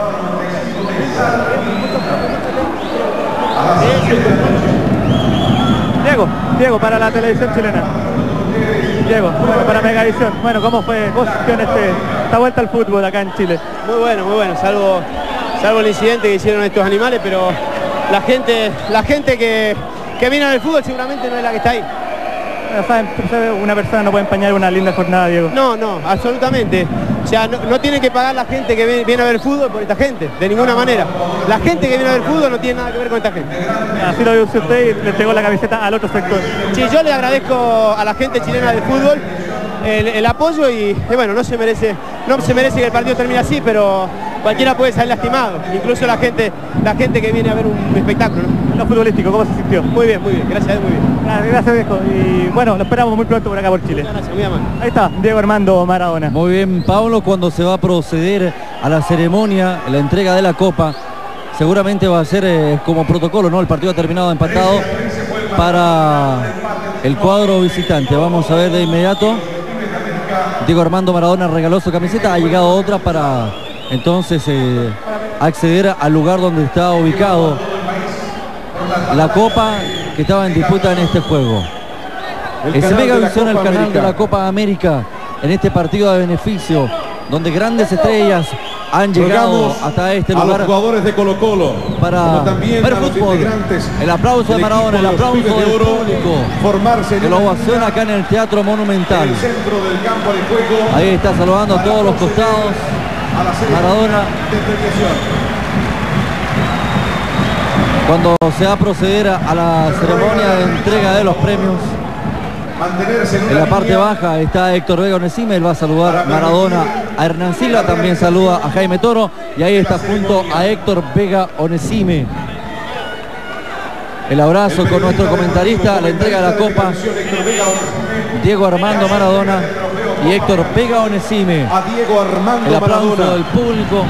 Diego, Diego, para la televisión chilena. Diego, bueno, para Megavisión. Bueno, ¿cómo fue vos en este, esta vuelta al fútbol acá en Chile? Muy bueno, muy bueno, salvo, salvo el incidente que hicieron estos animales, pero la gente, la gente que, que viene al fútbol seguramente no es la que está ahí. Bueno, saben, una persona no puede empañar una linda jornada, Diego. No, no, absolutamente. O sea, no, no tiene que pagar la gente que viene, viene a ver fútbol por esta gente, de ninguna manera. La gente que viene a ver fútbol no tiene nada que ver con esta gente. Así lo dice usted y le entregó la camiseta al otro sector. Sí, yo le agradezco a la gente chilena del fútbol el, el apoyo y, y bueno, no se merece, no se merece que el partido termine así, pero cualquiera puede salir lastimado, incluso la gente, la gente que viene a ver un espectáculo, ¿no? Lo futbolístico, ¿cómo se sintió? Muy bien, muy bien, gracias, muy bien. Gracias, viejo. Y bueno, lo esperamos muy pronto por acá por Chile. Gracias, muy amable. Ahí está, Diego Armando Maradona. Muy bien, Pablo, cuando se va a proceder a la ceremonia, la entrega de la copa, seguramente va a ser eh, como protocolo, ¿no? El partido ha terminado empatado para el cuadro visitante. Vamos a ver de inmediato. Diego Armando Maradona regaló su camiseta, ha llegado otra para entonces eh, acceder al lugar donde está ubicado la copa que estaba en disputa en este juego. Es Megavisión, el canal de la Copa América, en este partido de beneficio, donde grandes estrellas han llegado hasta este lugar. A los jugadores de Colo Colo para ver fútbol. El aplauso de Maradona, el aplauso del público, formarse que lo ovaciona acá en el Teatro Monumental. El centro del campo de juego. Ahí está saludando a todos los costados Maradona. Cuando se va a proceder a la ceremonia de entrega de los premios, en la parte baja está Héctor Vega Onesime, él va a saludar a Maradona, a Hernán Silva, también saluda a Jaime Toro y ahí está junto a Héctor Vega Onesime. El abrazo con nuestro comentarista, la entrega de la copa, Diego Armando Maradona y Héctor Vega Onesime. El aplauso del público.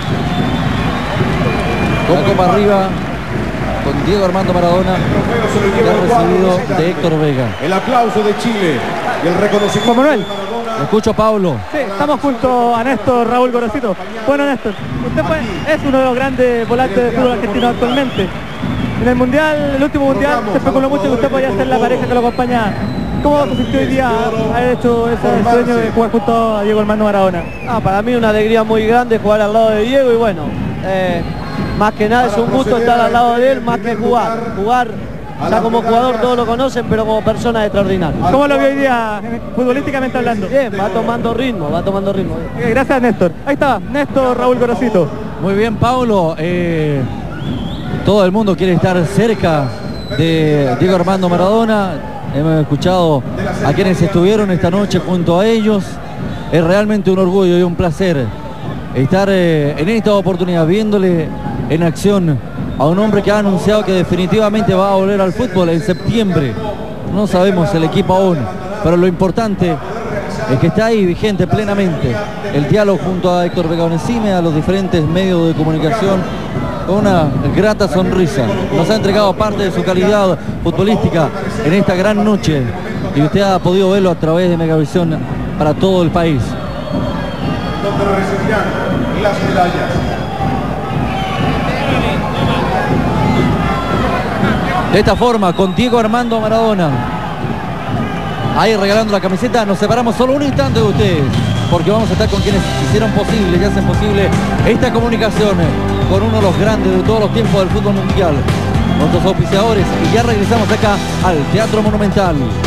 La copa arriba con Diego Armando Maradona, que ha recibido de Héctor Vega. El aplauso de Chile y el reconocimiento. Juan Manuel. Lo escucho a Pablo. Sí, estamos junto a Néstor Raúl Gorosito. Bueno, Néstor, usted fue, es uno de los grandes volantes de fútbol argentino actualmente. En el mundial, el último mundial, se especuló mucho que usted podía ser la pareja que lo acompaña. ¿Cómo se sintió hoy día haber hecho ese sueño de jugar junto a Diego Armando Maradona? Ah, para mí una alegría muy grande jugar al lado de Diego y bueno, eh, más que nada es un gusto estar al lado de él, más que jugar. Jugar, ya como jugador todos lo conocen, pero como persona es extraordinario. ¿Cómo lo vio hoy día, futbolísticamente hablando? Bien, va tomando ritmo, va tomando ritmo. Eh, gracias, Néstor. Ahí está, Néstor Raúl Gorosito. Muy bien, Pablo. Eh, todo el mundo quiere estar cerca de Diego Armando Maradona. Hemos escuchado a quienes estuvieron esta noche junto a ellos. Es realmente un orgullo y un placer estar eh, en esta oportunidad viéndole en acción a un hombre que ha anunciado que definitivamente va a volver al fútbol en septiembre. No sabemos el equipo aún, pero lo importante es que está ahí vigente plenamente el diálogo junto a Héctor Vega Onesime, a los diferentes medios de comunicación, con una grata sonrisa. Nos ha entregado parte de su calidad futbolística en esta gran noche y usted ha podido verlo a través de Megavisión para todo el país. Donde recibirán las medallas. De esta forma, con Diego Armando Maradona ahí regalando la camiseta, nos separamos solo un instante de ustedes, porque vamos a estar con quienes hicieron posible y hacen posible esta comunicación con uno de los grandes de todos los tiempos del fútbol mundial, nuestros auspiciadores, y ya regresamos acá al Teatro Monumental.